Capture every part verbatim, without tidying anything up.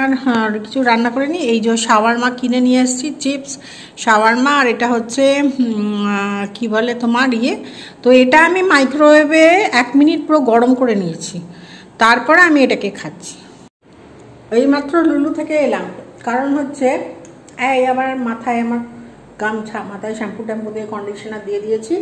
আর কিছু রান্না করে নিই। এই যে শাওয়ারমা কিনে নিয়ে এসেছি, চিপস শাওয়ারমা, আর এটা হচ্ছে কি বলে তোমার ইয়ে। তো এটা আমি মাইক্রোওয়েভে এক মিনিট পুরো গরম করে নিয়েছি, তারপরে আমি এটাকে খাচ্ছি। এইমাত্র লুলু থেকে এলাম, কারণ হচ্ছে এই আবার মাথায় আমার গামছা, মাথায় শ্যাম্পু ট্যাম্পু দিয়ে কন্ডিশনার দিয়ে দিয়েছি।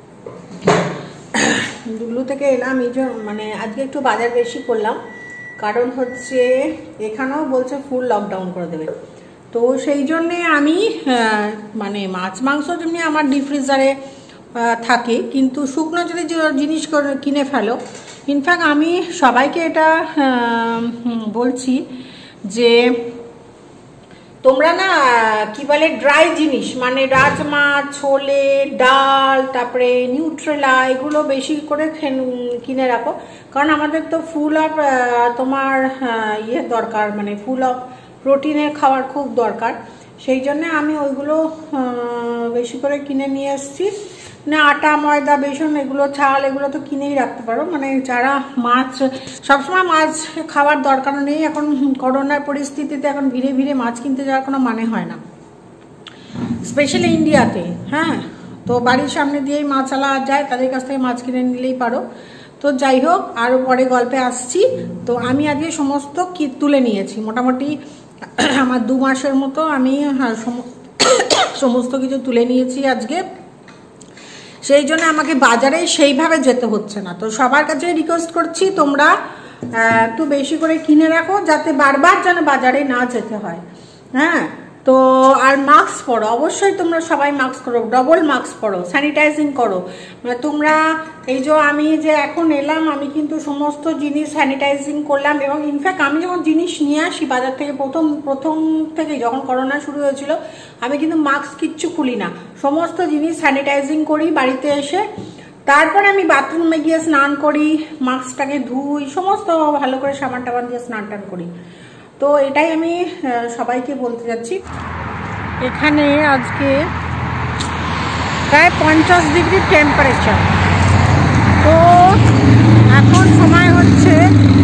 লুলু থেকে এলাম, এই যে মানে আজকে একটু বাজার বেশি করলাম, কারণ হচ্ছে এখানেও বলছে ফুল লকডাউন করে দেবে। তো সেই জন্যে আমি মানে মাছ মাংস যেমনি আমার ডিপ ফ্রিজারে থাকে, কিন্তু শুকনো যদি জিনিস কিনে ফেলো। ইনফ্যাক্ট আমি সবাইকে এটা বলছি যে তোমরা না কি বলে ড্রাই জিনিস মানে রাজমা, ছোলে, ডাল, তারপরে নিউট্রেলা, এগুলো বেশি করে কিনে রাখো, কারণ আমাদের তো ফুল অফ তোমার ইয়ে দরকার, মানে ফুল অফ প্রোটিনের খাবার খুব দরকার। সেই জন্য আমি ওইগুলো বেশি করে কিনে নিয়ে এসেছি। না আটা, ময়দা, বেসন, এগুলো চাল, এগুলো তো কিনেই রাখতে পারো। মানে যারা মাছ সবসময় মাছ খাওয়ার দরকার নেই, এখন করোনার পরিস্থিতিতে এখন ভিড়ে ভিড়ে মাছ কিনতে যাওয়ার কোনো মানে হয় না, স্পেশালি ইন্ডিয়াতে। হ্যাঁ, তো বাড়ির সামনে দিয়েই মাছওয়ালা যায়, তাদের কাছ থেকে মাছ কিনে নিলেই পারো। তো যাই হোক, আরও পরে গল্পে আসছি। তো আমি আজকে সমস্ত কি তুলে নিয়েছি, মোটামুটি আমার দু মাসের মতো আমি সমস্ত কিছু তুলে নিয়েছি আজকে। সেই জন্য আমাকে বাজারে সেইভাবে যেতে হচ্ছে না। তো সবার কাছে রিকোয়েস্ট করছি, তোমরা একটু বেশি করে কিনে রাখো, যাতে বারবার যেন বাজারে না যেতে হয়। হ্যাঁ, তো আর মাস্ক পরো, অবশ্যই তোমরা সবাই মাস্ক করো, ডবল মাস্ক পরো, স্যানিটাইজিং করো। মানে তোমরা এই যে আমি যে এখন এলাম, আমি কিন্তু সমস্ত জিনিস স্যানিটাইজিং করলাম। এবং ইনফ্যাক্ট আমি যখন জিনিস নিয়ে আসি বাজার থেকে, প্রথম প্রথম থেকে যখন করোনা শুরু হয়েছিল, আমি কিন্তু মাস্ক কিচ্ছু খুলি না, সমস্ত জিনিস স্যানিটাইজিং করি বাড়িতে এসে। তারপরে আমি বাথরুমে গিয়ে স্নান করি, মাস্কটাকে ধুই, সমস্ত ভালো করে সাবান টাবান দিয়ে স্নান টান করি। তো এটাই আমি সবাইকে বলতে যাচ্ছি। এখানে আজকে প্রায় পঞ্চাশ ডিগ্রি টেম্পারেচার। তো এখন সময় হচ্ছে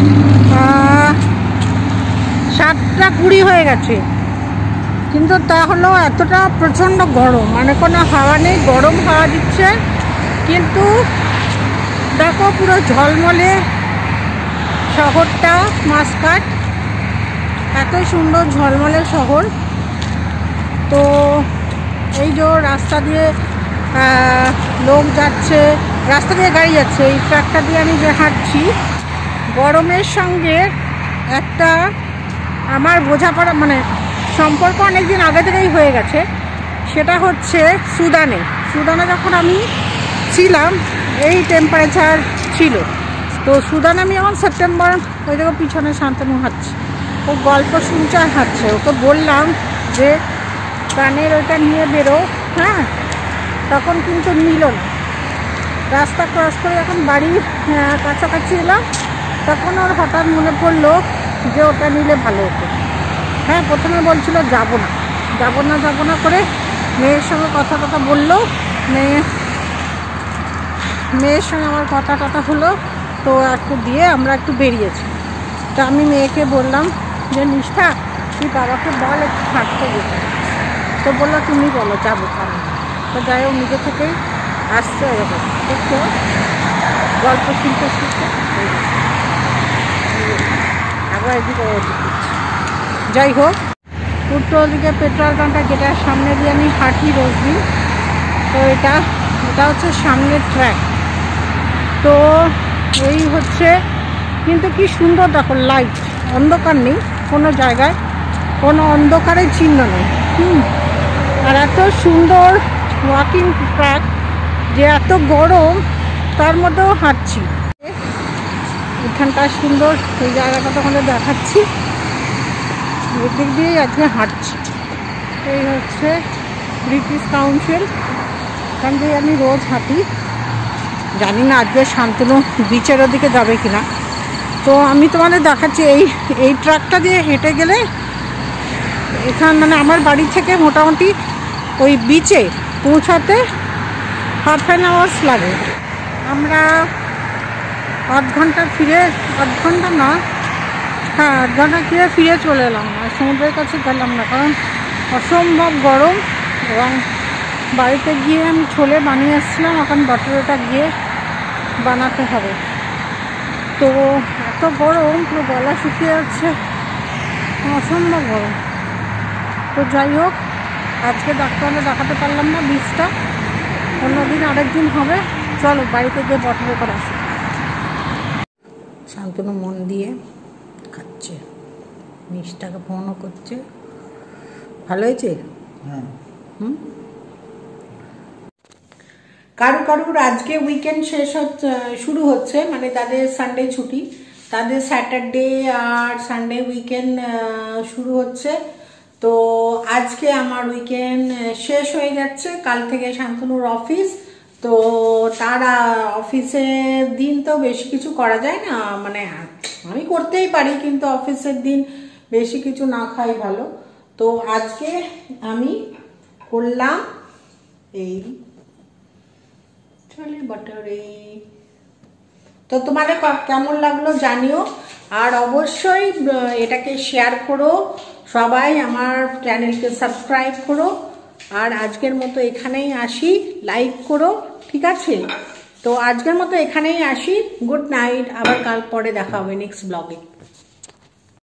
সাতটা কুড়ি হয়ে গেছে, কিন্তু তা হলো এতটা প্রচণ্ড গরম, মানে কোনো হাওয়া নেই, গরম হাওয়া দিচ্ছে। কিন্তু দেখো পুরো ঝলমলে শহরটা, মাস্কাট, এত সুন্দর ঝলমলে শহর। তো এই যে রাস্তা দিয়ে লোক যাচ্ছে, রাস্তা দিয়ে গাড়ি যাচ্ছে, এই ট্রাকটা দিয়ে আমি যে হাঁটছি, গরমের সঙ্গে একটা আমার বোঝাপড়া মানে সম্পর্ক অনেকদিন আগে থেকেই হয়ে গেছে। সেটা হচ্ছে সুদানে। সুদানে যখন আমি ছিলাম এই টেম্পারেচার ছিল। তো সুদানে আমি যখন সেপ্টেম্বর, ওই দেখো পিছনে শান্তনু হাঁটছে, ও গল্প শুনছে আর হাঁটছে। ওকে বললাম যে কানের ওইটা নিয়ে বেরো, হ্যাঁ, তখন কিন্তু নিল না। রাস্তা ক্রস করে যখন বাড়ির কাছাকাছি এলাম, তখন ওর হঠাৎ মনে পড়লো যে ওটা নিলে ভালো হতো। হ্যাঁ, প্রথমে বলছিল যাবো না যাবো না যাবো না করে মেয়ের সঙ্গে কথা কথা বললো, মেয়ে মেয়ের সঙ্গে আমার কথা কথা হলো। তো একটু দিয়ে আমরা একটু বেরিয়েছি। তো আমি মেয়েকে বললাম যে নিষ্ঠা, তুই বাবাকে বল একটু হাঁটতে যেতে। তো বললো তুমি বলো যাবো কারণ। তো যাই হোক, নিজে থেকেই আসছে এরকম একটু গল্প শুনতে শুনতে আবার এদিকে ওদিক দিচ্ছি। যাই হোক, উত্তর দিকে পেট্রোল পাম্পটা যেটার সামনে দিয়ে আমি হাঁটি রোজদিন। তো এটা এটা হচ্ছে সামনের ট্র্যাক। তো এই হচ্ছে, কিন্তু কি সুন্দর দেখো লাইট, অন্ধকার নেই কোনো জায়গায়, কোনো অন্ধকারের চিহ্ন নেই। হুম আর এত সুন্দর ওয়াকিং ট্র্যাক, যে এত গরম তার মধ্যেও হাঁটছি। এখানটা সুন্দর, এই জায়গাটা তোমাদের দেখাচ্ছি, এদিক দিয়েই আজকে হাঁটছি। এই হচ্ছে ব্রিটিশ কাউন্সিল, এখান দিয়ে আমি রোজ হাঁটি। জানি না আজকে শান্তনু বিচের ওদিকে যাবে কিনা। তো আমি তোমাদের দেখাচ্ছি, এই এই ট্রাকটা দিয়ে হেঁটে গেলে এখান মানে আমার বাড়ি থেকে মোটামুটি ওই বিচে পৌঁছাতে হাফ অ্যান আওয়ার্স লাগে। আমরা আধ ঘন্টা ফিরে, আধ ঘন্টা না হ্যাঁ আধ ঘন্টা গিয়ে ফিরে চলে এলাম, আর সমুদ্রের কাছে গেলাম না কারণ অসম্ভব গরম, এবং বাড়িতে গিয়ে আমি ছোলে বানিয়ে এসেছিলাম, এখন বাটারটা গিয়ে বানাতে হবে। তো এত গরম, পুরো গলা শুকিয়ে যাচ্ছে, অসম্ভব গরম। তো যাই হোক, আজকে ডাক্তারকে দেখাতে পারলাম না, বীজটা অন্যদিন আরেকদিন হবে। চলো বাড়িতে গিয়ে বটলে করে আসি। শান্তনু মন দিয়ে খাচ্ছে, মিষ্টাকে ফোনও করছে। ভালো হয়েছে? হুম। কারু কারুর আজকে উইকেন্ড শেষ হচ্ছে, শুরু হচ্ছে, মানে তাদের সানডে ছুটি, তাদের স্যাটারডে আর সানডে উইকেন্ড শুরু হচ্ছে। তো আজকে আমার উইকেন্ড শেষ হয়ে যাচ্ছে, কাল থেকে শান্তনুর অফিস। তো তার অফিসের দিন তো বেশি কিছু করা যায় না, মানে আমি করতেই পারি কিন্তু অফিসের দিন বেশি কিছু না খাই ভালো। তো আজকে আমি করলাম এই ছোলে বাটারে। তো তোমাদের কেমন লাগলো জানিও, আর অবশ্যই এটাকে শেয়ার করো, সবাই আমার চ্যানেলকে সাবস্ক্রাইব করো। আর আজকের মতো এখানেই আসি, লাইক করো, ঠিক আছে? তো আজকের মতো এখানেই আসি, গুড নাইট, আবার কাল পরে দেখা হবে নেক্সট ব্লগে।